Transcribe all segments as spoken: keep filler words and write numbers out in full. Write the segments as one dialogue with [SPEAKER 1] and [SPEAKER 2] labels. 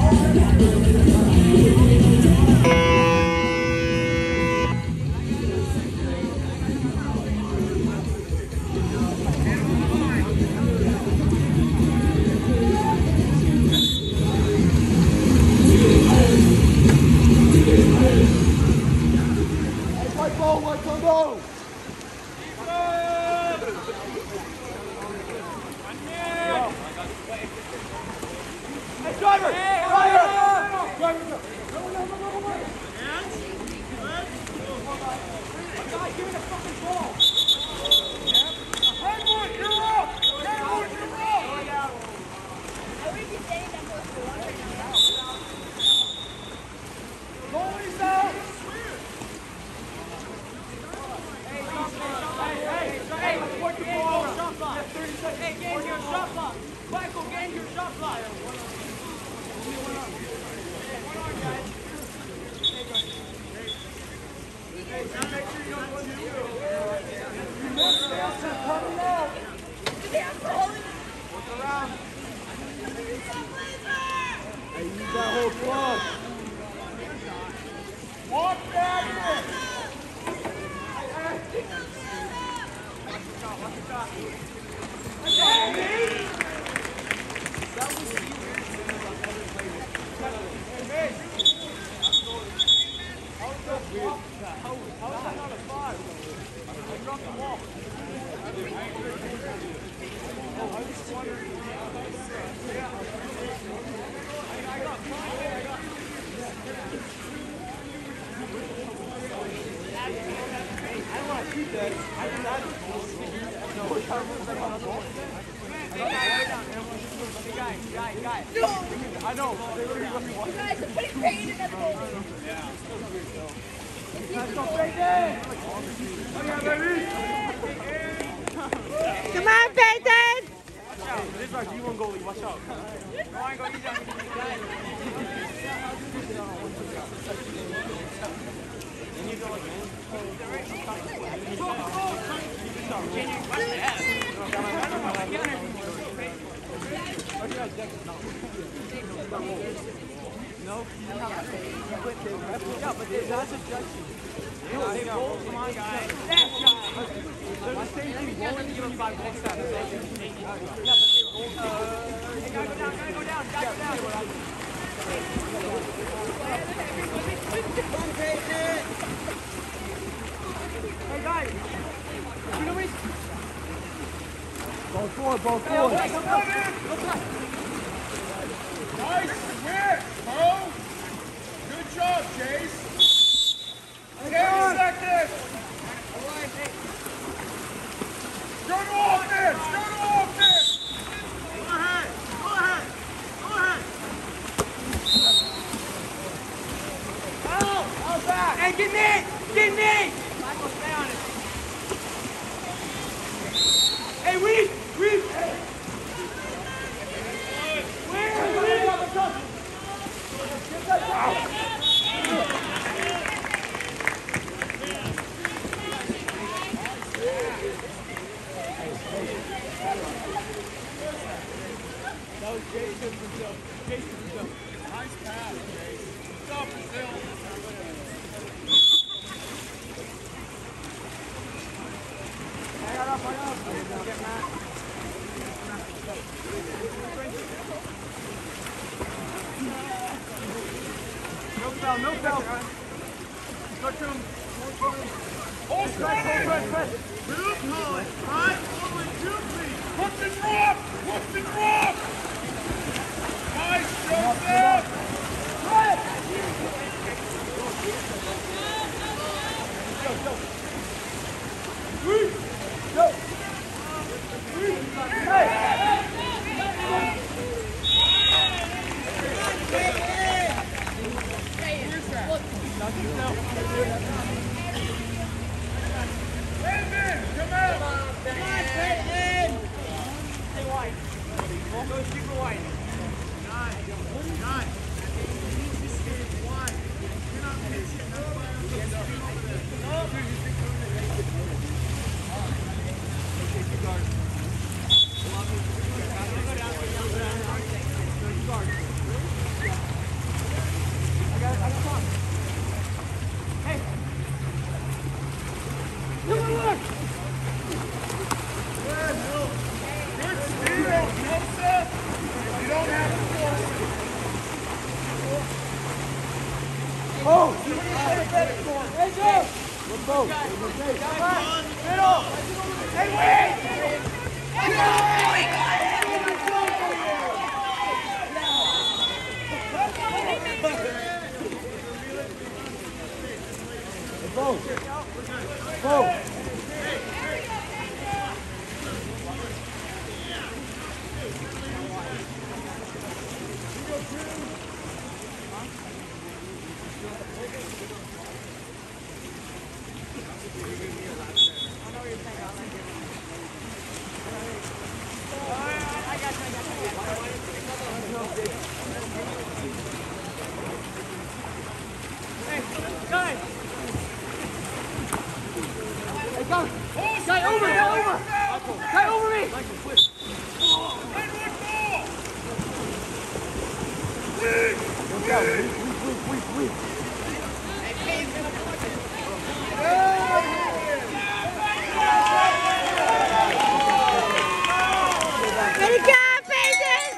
[SPEAKER 1] I know. You guys are putting pain in everything. Yeah. Let's go, Peyton!
[SPEAKER 2] Come on, Peyton!
[SPEAKER 3] Watch out. This is our G one goalie. Watch out. Go on, go easy on these guys. You need to go again. No, yeah, but that's a judgment. They roll, come on, guys. That guy. They're the same thing. Rolling to give them five next time. Yeah, but they roll. Hey, gotta go down, gotta go down, gotta go down. Hey, guys. You know me?
[SPEAKER 4] Ball forward, ball forward.
[SPEAKER 5] Nice hit, Bo. Good job, Chase. ten seconds. Go to offense. Go to offense. Go ahead. Go ahead. Go ahead.
[SPEAKER 3] Out. Out back. Hey, get me. Get me. Michael, stay on it. Hey, we. We. Hey.
[SPEAKER 5] That was Jason Brazil. Jason Brazil. Nice pass, Jason. Good job, Brazil.
[SPEAKER 3] Hang on up, hang on up. Get Matt. No foul, no foul. Touch him.
[SPEAKER 5] Hold straight. Move, Colin. Right over two, please. Hook and drop. Hook and drop. Nice, Joseph. Right. Go, go. Woo. Go. Woo. Hey. Peyton, come out! Come on, Peyton!
[SPEAKER 3] Stay wide. Don't go super wide.
[SPEAKER 5] Nine. Nine. You need to stay wide. You're not pitching. That's why I'm going to over there. No. Take your guard. Go down. Go down. Go down.
[SPEAKER 3] Oh! Hey, go! Let's go. Middle! Hey, wait! Let's go. Let's go. Guy over, guy over! Guy over me! Look out, weak, weak, weak, weak, weak.
[SPEAKER 1] Good job, Peyton!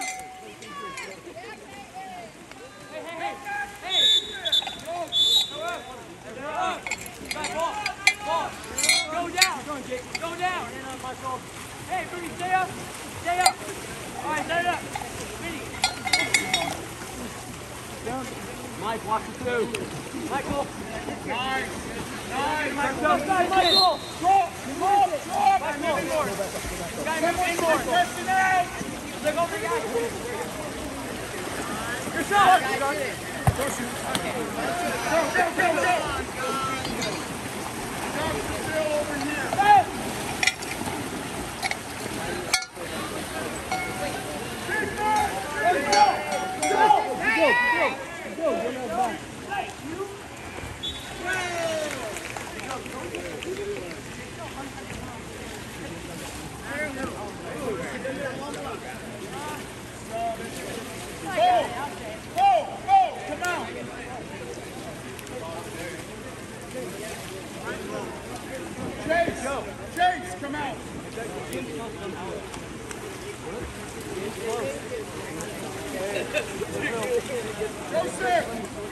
[SPEAKER 3] Hey, hey, hey! Hey! Go! Go up! Go up! Guy, ball! Ball! Go down! Go down! Hey, Vinny, stay up! Stay up! Alright, stay up! Vinny! Mike, watch the two! Michael! Nice! Nice! Michael! Michael! Michael! Drop! Drop! Drop! Michael! Inboard! Guy, move inboard! Look over the guy! Your shot! Go shoot! Go, go, go, go! Still over here! Hey! Chase! Chase, come out! Go, sir!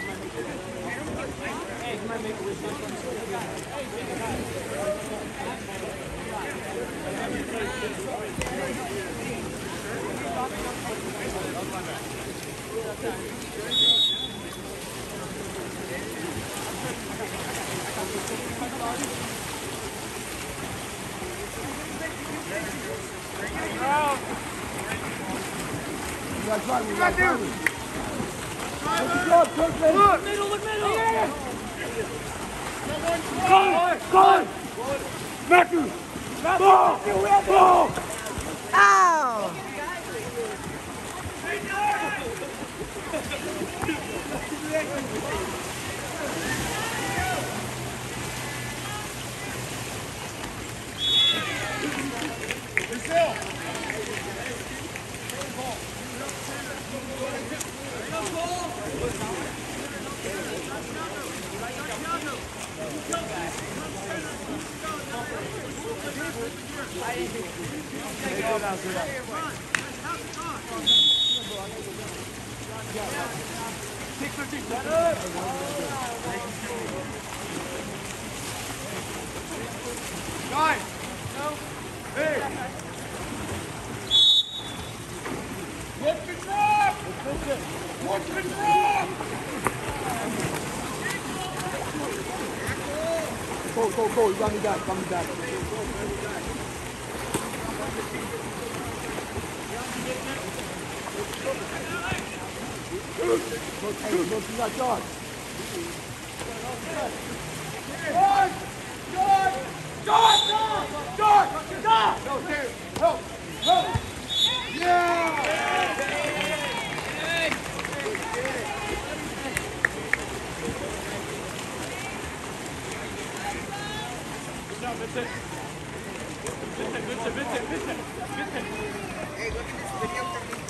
[SPEAKER 3] That's right, we got to. Look, look, look, middle, look, middle. Yeah. Colin, Colin. Matthew. Ball. Ball.
[SPEAKER 1] Oh!
[SPEAKER 5] Brazil! Guys! Hey! Look the drop! Look the drop!
[SPEAKER 3] Go, go, go, you got me back, got me back. Look, hey, look, you got George.
[SPEAKER 5] George! George! George! George! George! Go, Terry! Help! Help! Yeah!
[SPEAKER 3] Bitte! Bitte, bitte, bitte, bitte! Bitte!
[SPEAKER 2] Hey, look at this video from me.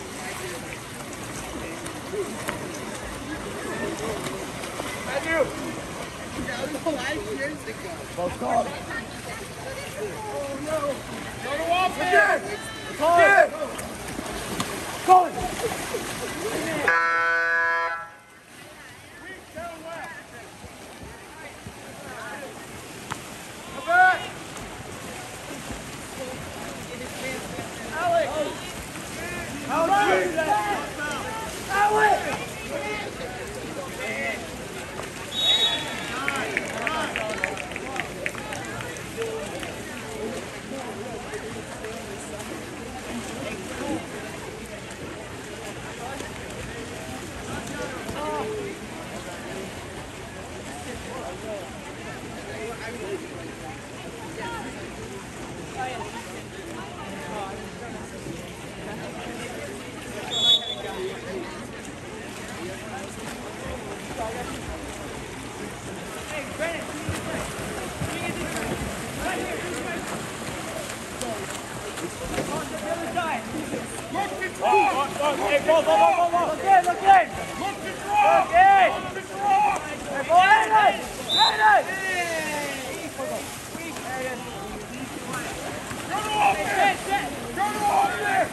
[SPEAKER 5] Thank you!
[SPEAKER 2] That was five years ago.
[SPEAKER 3] Well, call.
[SPEAKER 5] Oh no! Go to offense!
[SPEAKER 3] Call it! Call it!
[SPEAKER 5] Weak down left!
[SPEAKER 3] Hey, ball, ball, ball, ball, ball. Look in, look in.
[SPEAKER 5] Look to drop!
[SPEAKER 3] Look in.
[SPEAKER 5] Look to drop!
[SPEAKER 3] Hey, ball, Aiden. Aiden.
[SPEAKER 5] Go to offense! Go to offense!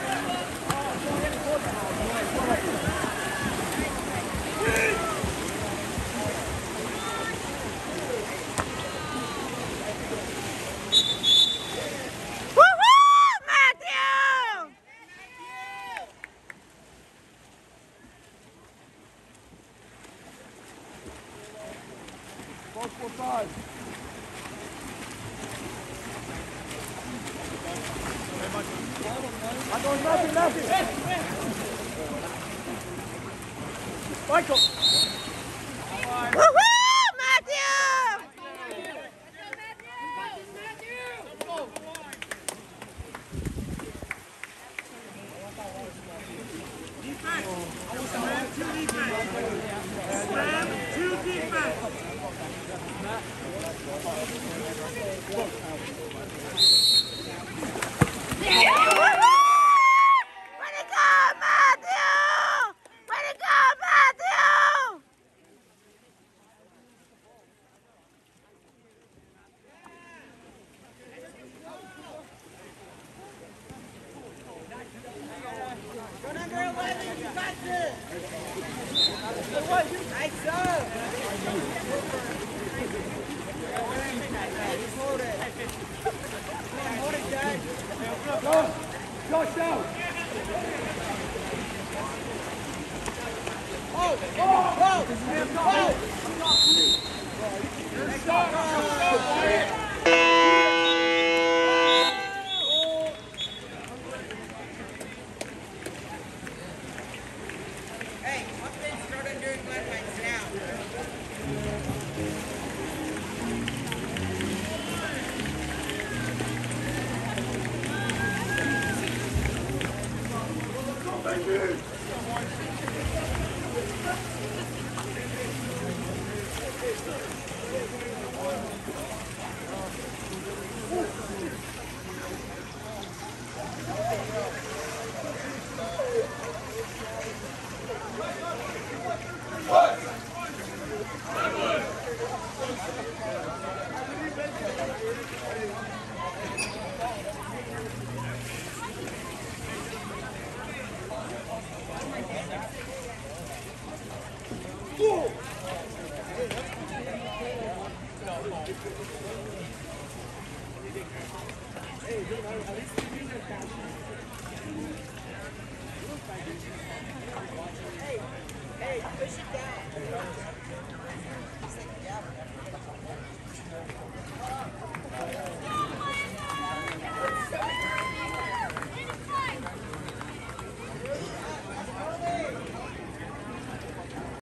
[SPEAKER 3] Multiple sides. I'm going nothing, nothing. Michael.
[SPEAKER 1] Woohoo, Matthew!
[SPEAKER 5] Defense! Slam two defense! Slam two defense!
[SPEAKER 1] Way to go, Matthew! Way to go, Matthew!
[SPEAKER 2] Go number eleven, you got this! Nice up! Hold it. Hold it, Dad.
[SPEAKER 3] Go. Josh down.
[SPEAKER 2] Oh! Oh! Oh! Hey, offense started doing landmines now. Hey, push it down.